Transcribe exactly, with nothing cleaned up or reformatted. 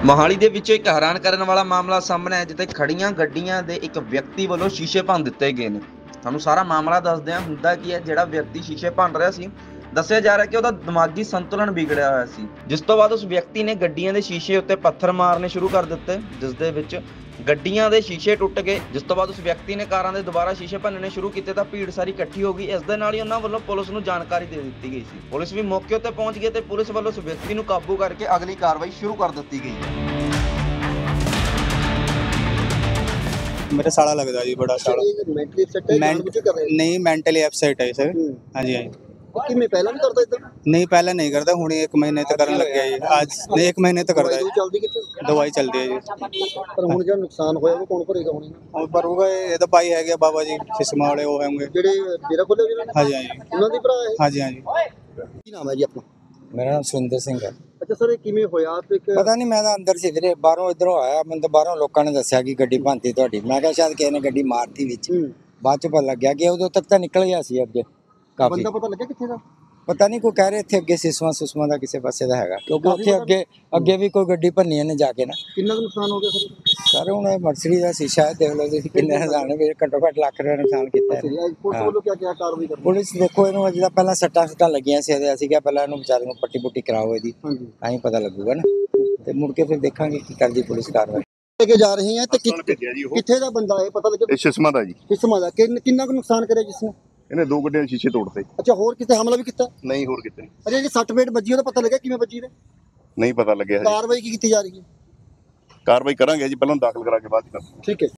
ਮੋਹਾਲੀ ਦੇ ਵਿੱਚ ਇੱਕ ਹੈਰਾਨ ਕਰਨ ਵਾਲਾ ਮਾਮਲਾ ਸਾਹਮਣੇ ਆਇਆ, ਜਿੱਥੇ ਖੜੀਆਂ ਗੱਡੀਆਂ ਦੇ ਇੱਕ ਵਿਅਕਤੀ ਵੱਲੋਂ ਸ਼ੀਸ਼ੇ ਭੰਨ ਦਿੱਤੇ ਗਏ ਨੇ। ਤੁਹਾਨੂੰ ਸਾਰਾ ਮਾਮਲਾ ਦੱਸਦੇ ਹਾਂ। ਹੁੰਦਾ ਕੀ ਹੈ, ਜਿਹੜਾ ਵਿਅਕਤੀ ਸ਼ੀਸ਼ੇ ਭੰਨ ਰਿਹਾ ਸੀ, ਦੱਸਿਆ ਜਾ ਰਿਹਾ ਕਿ ਉਹਦਾ ਦਿਮਾਗੀ ਸੰਤੁਲਨ ਵਿਗੜਿਆ ਹੋਇਆ ਸੀ, ਜਿਸ ਤੋਂ ਬਾਅਦ ਉਸ ਵਿਅਕਤੀ ਨੇ ਗੱਡੀਆਂ ਦੇ ਸ਼ੀਸ਼ੇ ਉੱਤੇ ਪੱਥਰ ਮਾਰਨੇ ਸ਼ੁਰੂ ਕਰ ਦਿੱਤੇ, ਜਿਸ ਦੇ ਵਿੱਚ ਗੱਡੀਆਂ ਦੇ ਸ਼ੀਸ਼ੇ ਟੁੱਟ ਗਏ। ਜਿਸ ਤੋਂ ਬਾਅਦ ਉਸ ਵਿਅਕਤੀ ਨੇ ਕਾਰਾਂ ਦੇ ਦੁਬਾਰਾ ਸ਼ੀਸ਼ੇ ਭੰਨਣੇ ਸ਼ੁਰੂ ਕੀਤੇ ਤਾਂ ਭੀੜ ਸਾਰੀ ਇਕੱਠੀ ਹੋ ਗਈ। ਇਸ ਦੇ ਨਾਲ ਹੀ ਉਹਨਾਂ ਵੱਲੋਂ ਪੁਲਿਸ ਨੂੰ ਜਾਣਕਾਰੀ ਦੇ ਦਿੱਤੀ ਗਈ ਸੀ। ਪੁਲਿਸ ਵੀ ਮੌਕੇ ਉੱਤੇ ਪਹੁੰਚ ਗਈ ਤੇ ਪੁਲਿਸ ਵੱਲੋਂ ਉਸ ਵਿਅਕਤੀ ਨੂੰ ਕਾਬੂ ਕਰਕੇ ਅਗਲੀ ਕਾਰਵਾਈ ਸ਼ੁਰੂ ਕਰ ਦਿੱਤੀ ਗਈ। मेरा साड़ा लगता जी, बड़ा साड़ा मेंटली अपसेट है, जानबूझ के कर रहे हैं? नहीं मेंटली अपसेट है सर। हाँ जी हाँ जी। कि मैं पहला नहीं करता इतना? नहीं पहले नहीं करता, हूँ एक महीने तक करने लग गया जी। आज नहीं एक महीने तक करता दवाई है, चलदी किथे? दवाई चलती है जी। पर हुण जेड़ा नुकसान होया वो कौन भरेगा हुण? और पर होगा ये तो भाई है गया बाबा जी सिस्मा वाले वो होंगे। जेड़े डेरा खोले जिन्होंने? हाँ जी हाँ जी। उन्हां दी भरा है? हाँ जी हाँ जी। की नाम है जी अपना? ਮੇਰਾ ਨਾਮ ਸੁਰਿੰਦਰ ਸਿੰਘ ਹੈ। ਅੱਛਾ ਸਰ, ਇਹ ਕਿਵੇਂ ਹੋਇਆ ਤੇ ਇੱਕ ਪਤਾ ਨਹੀਂ, ਮੈਂ ਤਾਂ ਅੰਦਰ ਸੀ ਵੀਰੇ, ਬਾਹਰੋਂ ਇਧਰੋਂ ਆਇਆ। ਮੈਨੂੰ ਤਾਂ ਬਾਹਰੋਂ ਲੋਕਾਂ ਨੇ ਦੱਸਿਆ ਕਿ ਗੱਡੀ ਭੰਨਤੀ ਤੁਹਾਡੀ। ਮੈਂ ਕਿਹਾ ਸ਼ਾਇਦ ਕਿਸੇ ਨੇ ਗੱਡੀ ਮਾਰਤੀ ਵਿੱਚ। ਬਾਅਦ ਚ ਪਤਾ ਲੱਗਿਆ ਕਿ ਉਦੋਂ ਤੱਕ ਤਾਂ ਨਿਕਲ ਗਿਆ ਸੀ ਅੱਗੇ ਕਾਫੀ। ਬੰਦਾ ਪਤਾ ਲੱਗਿਆ ਕਿੱਥੇ ਦਾ? ਪਤਾ ਨਹੀਂ, ਕੋਈ ਕਹਿ ਰਹੇ ਇੱਥੇ ਅੱਗੇ ਸਿਸਵਾ ਸੁਸਮਾ ਦਾ ਕਿਸੇ ਪਾਸੇ ਦਾ ਹੈਗਾ, ਕਿਉਂਕਿ ਉੱਥੇ ਅੱਗੇ ਅੱਗੇ ਵੀ ਕੋਈ ਗੱਡੀ ਭੰਨੀ ਇਹਨੇ ਜਾ ਕੇ ਨਾ। ਕਿੰਨਾ ਕੁ ਨੁਕਸਾਨ ਹੋ ਗਿਆ ਸਰ? ਸਰ ਹੁਣ ਇਹ ਮਰਸਰੀ ਦਾ ਸ਼ੀਸ਼ਾ ਹੈ, ਦੇਖ ਲਓ ਤੁਸੀਂ ਕਿੰਨੇ ਹਜ਼ਾਰ ਨੇ, ਘੱਟੋ ਘੱਟ ਲੱਖ ਰੁਪਏ ਨੁਕਸਾਨ ਕੀਤਾ ਹੈ। ਪੁਲਿਸ ਵੱਲੋਂ ਕੀ ਕੀ ਕਾਰਵਾਈ ਕਰਨੀ? ਪੁਲਿਸ ਦੇਖੋ, ਇਹਨੂੰ ਅਜੇ ਤਾਂ ਪਹਿਲਾਂ ਸੱਟਾਂ ਸੁੱਟਾਂ ਲੱਗੀਆਂ ਸੀ ਇਹਦੇ। ਅਸੀਂ ਕਿਹਾ ਪਹਿਲਾਂ ਇਹਨੂੰ ਵਿਚਾਰੇ ਨੂੰ ਪੱਟੀ ਪੁੱਟੀ ਕਰਾਓ ਇਹਦੀ, ਹਾਂਜੀ, ਤਾਂ ਹੀ ਪਤਾ ਲੱਗੂਗਾ ਨਾ। ਤੇ ਮੁੜ ਕੇ ਫਿਰ ਦੇਖਾਂਗੇ ਕੀ ਕਰਦੀ ਪੁਲਿਸ ਕਾਰਵਾਈ। ਲੈ ਕੇ ਜਾ ਰਹੇ ਹਾਂ ਤੇ ਕਿੱਥੇ ਦਾ ਬੰਦਾ ਹੈ ਪਤਾ ਲੱਗਿਆ? ਇਹ ਸਿਸਮਾ ਦਾ ਜੀ। ਕਿਸਮਾਂ ਦਾ ਕਿੰਨਾ ਕੁ ਨੁਕਸਾਨ ਕਰਿਆ ਜਿਸਨੇ? ਇਹਨੇ ਦੋ ਗੱਡੀਆਂ ਦੇ ਸ਼ੀਸ਼ੇ ਤੋੜਤੇ। ਅੱਛਾ, ਹੋਰ ਕਿਤੇ ਹਮਲਾ ਵੀ ਕੀਤਾ? ਨਹੀਂ, ਹੋਰ ਕਿਤੇ ਨਹੀਂ। ਅਜੇ ਜੇ ਸੱਟ ਫੇਟ ਵੱਜੀ ਉਹਦਾ ਪਤਾ ਲੱਗਿਆ ਕਿਵੇਂ ਵੱਜੀ? ਨੇ ਨਹੀਂ ਪਤਾ ਲੱਗਿਆ ਹਜੇ। ਕਾਰਵਾਈ ਕੀ ਕੀਤੀ ਜਾ ਰਹੀ ਹੈ? ਕਾਰਵਾਈ ਕਰਾਂਗੇ ਜੀ, ਪਹਿਲਾਂ ਦਾਖਲ ਕਰਾ ਕੇ ਬਾਅਦ ਚ ਕਰਾਂਗੇ। ਠੀਕ ਹੈ।